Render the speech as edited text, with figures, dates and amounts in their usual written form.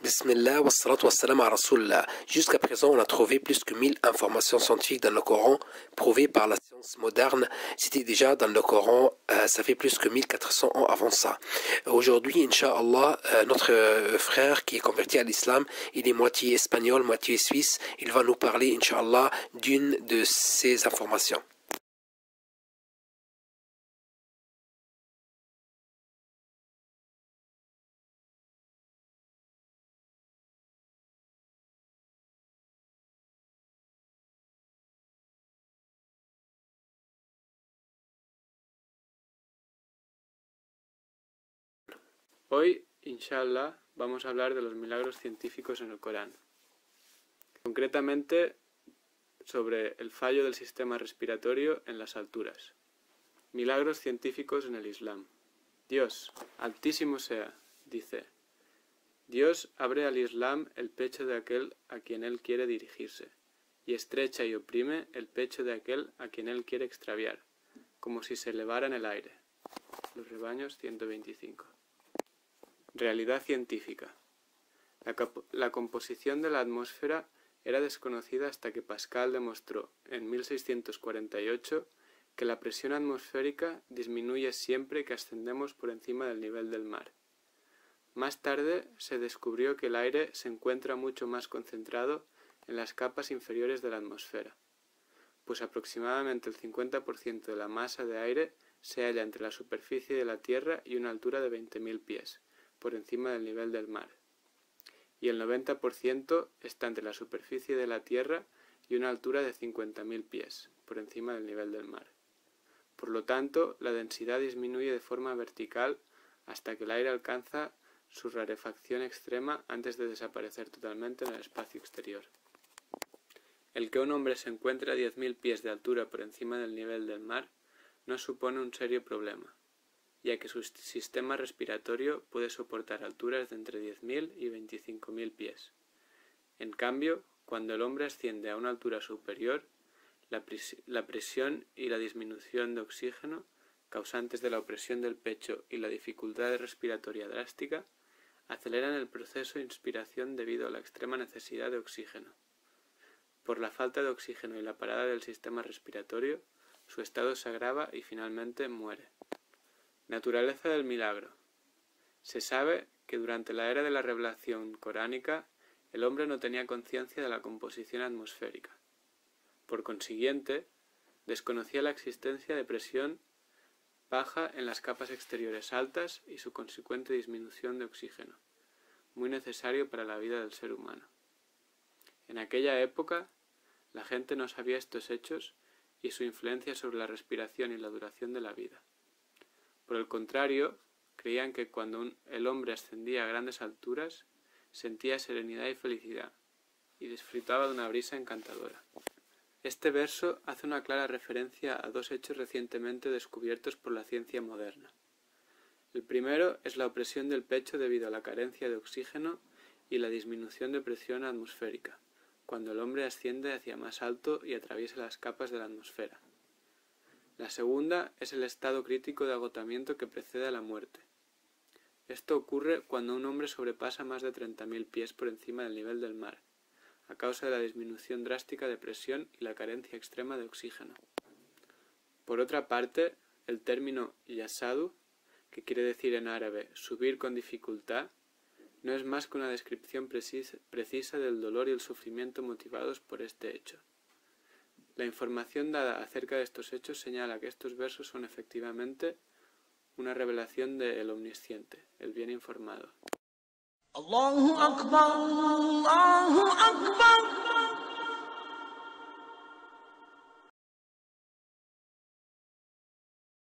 Bismillah, wassalatu wassalam à Rasulullah. Jusqu'à présent, on a trouvé plus que 1000 informations scientifiques dans le Coran, prouvées par la science moderne. C'était déjà dans le Coran, ça fait plus que 1400 ans avant ça. Aujourd'hui, Inch'Allah, notre frère qui est converti à l'islam, il est moitié espagnol, moitié suisse. Il va nous parler, Inch'Allah, d'une de ces informations. Hoy, inshallah, vamos a hablar de los milagros científicos en el Corán. Concretamente, sobre el fallo del sistema respiratorio en las alturas. Milagros científicos en el Islam. Dios, altísimo sea, dice: Dios abre al Islam el pecho de aquel a quien él quiere dirigirse, y estrecha y oprime el pecho de aquel a quien él quiere extraviar, como si se elevara en el aire. Los Rebaños 125. Realidad científica. La composición de la atmósfera era desconocida hasta que Pascal demostró, en 1648, que la presión atmosférica disminuye siempre que ascendemos por encima del nivel del mar. Más tarde se descubrió que el aire se encuentra mucho más concentrado en las capas inferiores de la atmósfera, pues aproximadamente el 50% de la masa de aire se halla entre la superficie de la Tierra y una altura de 20.000 pies, por encima del nivel del mar, y el 90% está entre la superficie de la Tierra y una altura de 50.000 pies, por encima del nivel del mar. Por lo tanto, la densidad disminuye de forma vertical hasta que el aire alcanza su rarefacción extrema antes de desaparecer totalmente en el espacio exterior. El que un hombre se encuentre a 10.000 pies de altura por encima del nivel del mar no supone un serio problema, ya que su sistema respiratorio puede soportar alturas de entre 10.000 y 25.000 pies. En cambio, cuando el hombre asciende a una altura superior, la presión y la disminución de oxígeno, causantes de la opresión del pecho y la dificultad respiratoria drástica, aceleran el proceso de inspiración debido a la extrema necesidad de oxígeno. Por la falta de oxígeno y la parada del sistema respiratorio, su estado se agrava y finalmente muere. Naturaleza del milagro. Se sabe que durante la era de la revelación coránica, el hombre no tenía conciencia de la composición atmosférica. Por consiguiente, desconocía la existencia de presión baja en las capas exteriores altas y su consecuente disminución de oxígeno, muy necesario para la vida del ser humano. En aquella época, la gente no sabía estos hechos y su influencia sobre la respiración y la duración de la vida. Por el contrario, creían que cuando el hombre ascendía a grandes alturas, sentía serenidad y felicidad, y disfrutaba de una brisa encantadora. Este verso hace una clara referencia a dos hechos recientemente descubiertos por la ciencia moderna. El primero es la opresión del pecho debido a la carencia de oxígeno y la disminución de presión atmosférica, cuando el hombre asciende hacia más alto y atraviesa las capas de la atmósfera. La segunda es el estado crítico de agotamiento que precede a la muerte. Esto ocurre cuando un hombre sobrepasa más de 30.000 pies por encima del nivel del mar, a causa de la disminución drástica de presión y la carencia extrema de oxígeno. Por otra parte, el término yasadu, que quiere decir en árabe subir con dificultad, no es más que una descripción precisa del dolor y el sufrimiento motivados por este hecho. La información dada acerca de estos hechos señala que estos versos son efectivamente una revelación del Omnisciente, el bien informado. Allahu Akbar,